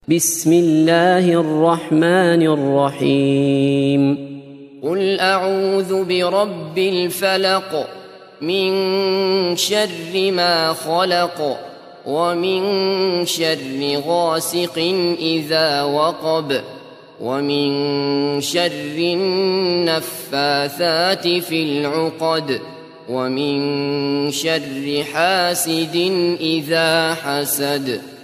بسم الله الرحمن الرحيم قل أعوذ برب الفلق من شر ما خلق ومن شر غاسق إذا وقب ومن شر النفاثات في العقد ومن شر حاسد إذا حسد.